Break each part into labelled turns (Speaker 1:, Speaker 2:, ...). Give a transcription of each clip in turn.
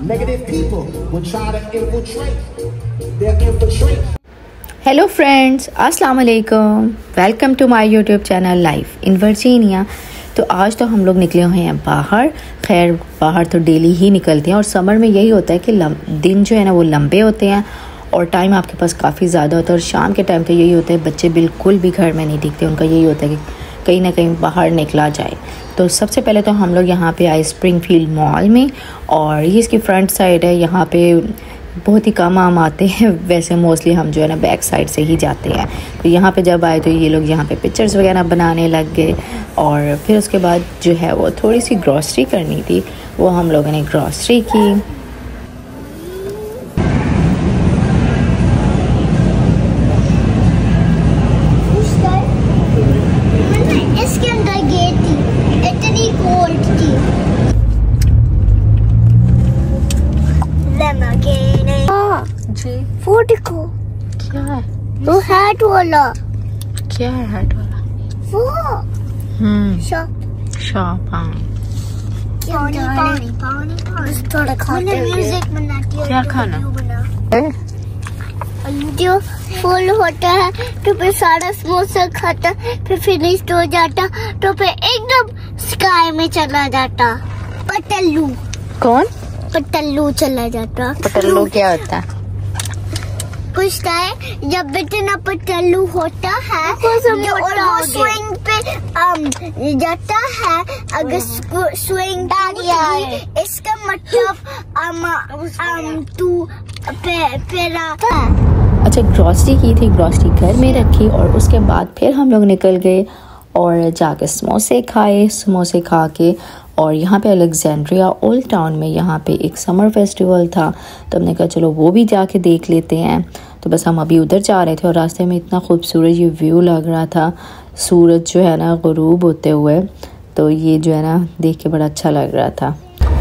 Speaker 1: Negative people will try to infiltrate. They'll infiltrate.
Speaker 2: Hello friends, अस्सलाम वालेकुम। Welcome to my YouTube channel life in Virginia. तो आज तो हम लोग निकले हुए हैं बाहर। खैर बाहर तो डेली ही निकलते हैं और समर में यही होता है कि दिन जो है ना वो लंबे होते हैं और टाइम आपके पास काफ़ी ज़्यादा होता है। और शाम के टाइम तो यही होता है, बच्चे बिल्कुल भी घर में नहीं टिकते, उनका यही होता है कि कहीं ना कहीं बाहर निकला जाए। तो सबसे पहले तो हम लोग यहाँ पे आए स्प्रिंगफील्ड मॉल में, और ये इसकी फ्रंट साइड है। यहाँ पे बहुत ही कम आम आते हैं, वैसे मोस्टली हम जो है ना बैक साइड से ही जाते हैं। तो यहाँ पे जब आए तो ये लोग यहाँ पे पिक्चर्स वगैरह बनाने लग गए। और फिर उसके बाद जो है वो थोड़ी सी ग्रॉसरी करनी थी, वो हम लोगों ने ग्रॉसरी की।
Speaker 3: इसके अंदर गई थी, इतनी कोल्ड थी।
Speaker 2: जी
Speaker 3: फूड को
Speaker 2: क्या है?
Speaker 3: वो हैट वाला,
Speaker 2: क्या है हैट वाला?
Speaker 3: वो
Speaker 2: शॉप। हाँ
Speaker 3: पानी थोड़ा खाते म्यूजिक बनाती है।
Speaker 2: क्या खाना?
Speaker 3: जो फुल होता है तो फिर सारा समोसा खाता, फिर फिनिश हो जाता तो फिर एकदम स्काई में चला जाता। पतल्लू।
Speaker 2: कौन?
Speaker 3: पतल्लू चला जाता।
Speaker 2: पतल्लू क्या होता है?
Speaker 3: पूछता है जब इतना पतल्लू होता है और वो स्विंग पे जाता है, अगर स्विंग इसका मतलब तू
Speaker 2: अच्छा, ग्रॉसरी की थी, ग्रॉसरी घर में रखी और उसके बाद फिर हम लोग निकल गए और जाके समोसे खाए। समोसे खा के और यहाँ पे अलेक्जेंड्रिया ओल्ड टाउन में यहाँ पे एक समर फेस्टिवल था, तो हमने कहा चलो वो भी जाके देख लेते हैं। तो बस हम अभी उधर जा रहे थे और रास्ते में इतना खूबसूरत ये व्यू लग रहा था, सूरज जो है ना गुरूब होते हुए, तो ये जो है ना देख के बड़ा अच्छा लग रहा था।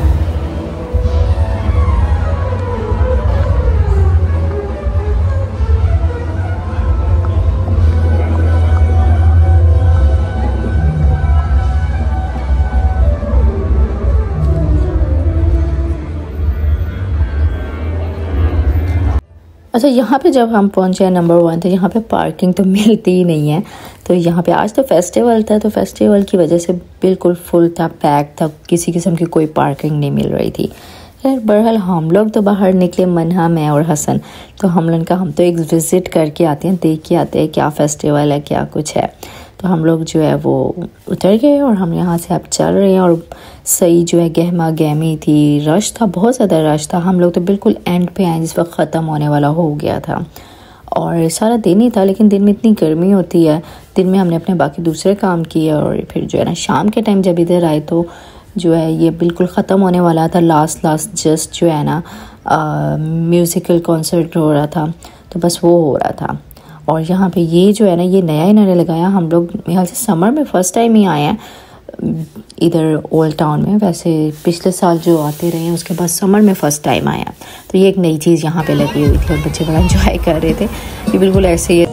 Speaker 2: अच्छा, यहाँ पे जब हम पहुँचे हैं नंबर 1 तो यहाँ पे पार्किंग तो मिलती ही नहीं है। तो यहाँ पे आज तो फेस्टिवल था, तो फेस्टिवल की वजह से बिल्कुल फुल था, पैक था, किसी किस्म की कोई पार्किंग नहीं मिल रही थी। खैर बहरहाल हम लोग तो बाहर निकले, मन्हा, मैं और हसन। तो हम लोगों का हम तो एक विज़िट करके आते हैं, देख के आते हैं क्या फेस्टिवल है, क्या कुछ है। तो हम लोग जो है वो उतर गए और हम यहाँ से अब चल रहे हैं। और सही जो है गहमा गहमी थी, रश था, बहुत ज़्यादा रश था। हम लोग तो बिल्कुल एंड पे आए जिस वक्त ख़त्म होने वाला हो गया था, और सारा दिन ही था। लेकिन दिन में इतनी गर्मी होती है, दिन में हमने अपने बाकी दूसरे काम किए और फिर जो है ना शाम के टाइम जब इधर आए तो जो है ये बिल्कुल ख़त्म होने वाला था। लास्ट जस्ट जो है ना म्यूज़िकल कॉन्सर्ट हो रहा था, तो बस वो हो रहा था। और यहाँ पे ये जो है ना ये नया इन्होंने लगाया, हम लोग मेरे ख्याल से समर में फ़र्स्ट टाइम ही आए हैं इधर ओल्ड टाउन में। वैसे पिछले साल जो आते रहे हैं उसके बाद समर में फ़र्स्ट टाइम आया। तो ये एक नई चीज़ यहाँ पे लगी हुई थी और बच्चे बड़ा एंजॉय कर रहे थे। ये बिल्कुल ऐसे ही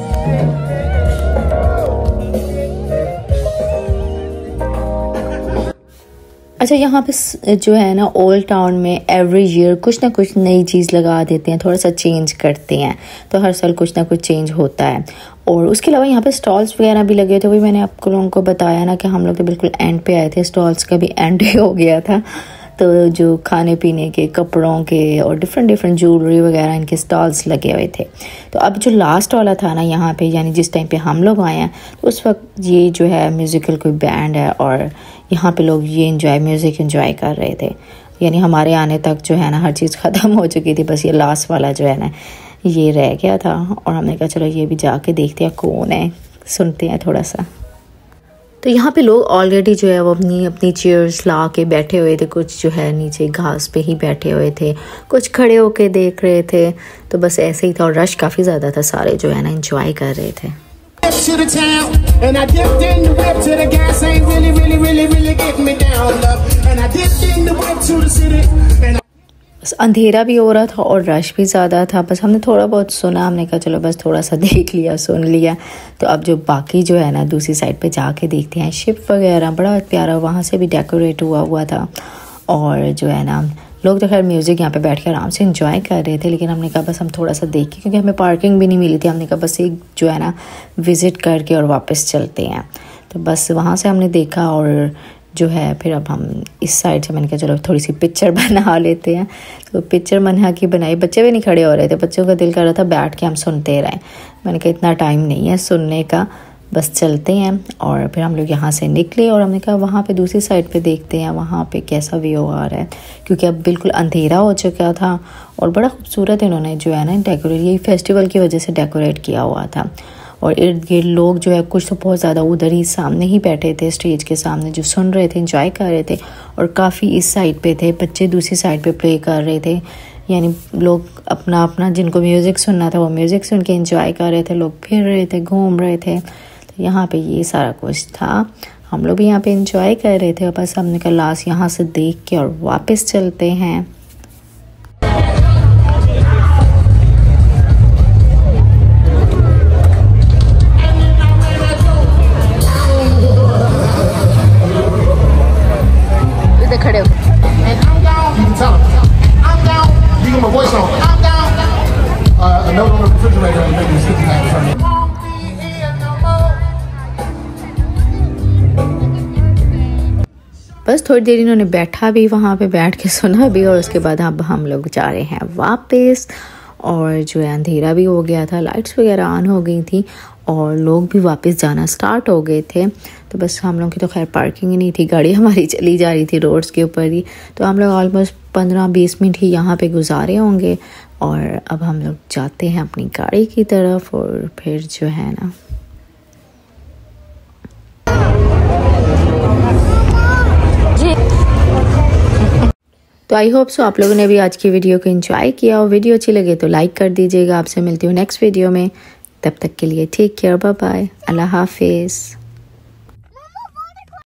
Speaker 2: अच्छा, यहाँ पे जो है ना ओल्ड टाउन में एवरी ईयर कुछ ना कुछ नई चीज़ लगा देते हैं, थोड़ा सा चेंज करते हैं। तो हर साल कुछ ना कुछ चेंज होता है। और उसके अलावा यहाँ पे स्टॉल्स वगैरह भी लगे थे। वही मैंने आपको लोगों को बताया ना कि हम लोग तो बिल्कुल एंड पे आए थे, स्टॉल्स का भी एंड हो गया था। तो जो खाने पीने के, कपड़ों के और डिफरेंट ज्वेलरी वगैरह इनके स्टॉल्स लगे हुए थे। तो अब जो लास्ट वाला था ना यहाँ पे, यानी जिस टाइम पे हम लोग आए हैं, तो उस वक्त ये जो है म्यूज़िकल कोई बैंड है और यहाँ पे लोग ये म्यूज़िक एंजॉय कर रहे थे। यानी हमारे आने तक जो है ना हर चीज़ ख़त्म हो चुकी थी, बस ये लास्ट वाला जो है ना ये रह गया था। और हमने कहा चलो ये भी जाके देखते हैं कौन है, सुनते हैं थोड़ा सा। तो यहाँ पे लोग ऑलरेडी जो है वो अपनी चेयर्स ला के बैठे हुए थे। कुछ जो है नीचे घास पे ही बैठे हुए थे, कुछ खड़े होके देख रहे थे। तो बस ऐसे ही था और रश काफ़ी ज़्यादा था, सारे जो है ना एंजॉय कर रहे थे। बस अंधेरा भी हो रहा था और रश भी ज़्यादा था। बस हमने थोड़ा बहुत सुना, हमने कहा चलो बस थोड़ा सा देख लिया, सुन लिया। तो अब जो बाकी जो है ना दूसरी साइड पे जाके देखते हैं, शिप वगैरह बड़ा प्यारा वहाँ से भी डेकोरेट हुआ था। और जो है ना लोग तो खैर म्यूज़िक यहाँ पे बैठ के आराम से इंजॉय कर रहे थे, लेकिन हमने कहा बस हम थोड़ा सा देखें क्योंकि हमें पार्किंग भी नहीं मिली थी। हमने कहा बस एक जो है ना विज़िट करके और वापस चलते हैं। तो बस वहाँ से हमने देखा और जो है फिर अब हम इस साइड से मैंने कहा चलो थोड़ी सी पिक्चर बना लेते हैं। तो पिक्चर बना के बनाई, बच्चे भी नहीं खड़े हो रहे थे, बच्चों का दिल कर रहा था बैठ के हम सुनते रहें। मैंने कहा इतना टाइम नहीं है सुनने का, बस चलते हैं। और फिर हम लोग यहाँ से निकले और हमने कहा वहाँ पे दूसरी साइड पे देखते हैं वहाँ पे कैसा व्यू आ रहा है, क्योंकि अब बिल्कुल अंधेरा हो चुका था। और बड़ा खूबसूरत इन्होंने जो है ना डेकोरेट, यही फेस्टिवल की वजह से डेकोरेट किया हुआ था। और इर्द गिर्द लोग जो है कुछ तो बहुत ज़्यादा उधर ही सामने ही बैठे थे स्टेज के सामने, जो सुन रहे थे, एंजॉय कर रहे थे। और काफ़ी इस साइड पे थे, बच्चे दूसरी साइड पे प्ले कर रहे थे। यानी लोग अपना अपना जिनको म्यूज़िक सुनना था वो म्यूज़िक सुन के एंजॉय कर रहे थे, लोग फिर रहे थे, घूम रहे थे। तो यहाँ पे ये सारा कुछ था, हम लोग भी यहाँ पे एंजॉय कर रहे थे। बस हमने कहा लास्ट यहाँ से देख के और वापस चलते हैं। खड़े हो बस थोड़ी देर इन्होंने बैठा भी, वहाँ पे बैठ के सुना भी, और उसके बाद अब हम लोग जा रहे हैं वापस। और जो है अंधेरा भी हो गया था, लाइट्स वगैरह ऑन हो गई थी और लोग भी वापस जाना स्टार्ट हो गए थे। तो बस हम लोग की तो खैर पार्किंग ही नहीं थी, गाड़ी हमारी चली जा रही थी रोड्स के ऊपर ही। तो हम लोग ऑलमोस्ट 15-20 मिनट ही यहाँ पे गुजारे होंगे। और अब हम लोग जाते हैं अपनी गाड़ी की तरफ और फिर जो है ना तो आई होप सो आप लोगों ने भी आज की वीडियो को एंजॉय किया। और वीडियो अच्छी लगे तो लाइक कर दीजिएगा। आपसे मिलती हूँ नेक्स्ट वीडियो में, तब तक के लिए टेक केयर, बाय बाय, अल्लाह हाफिज़।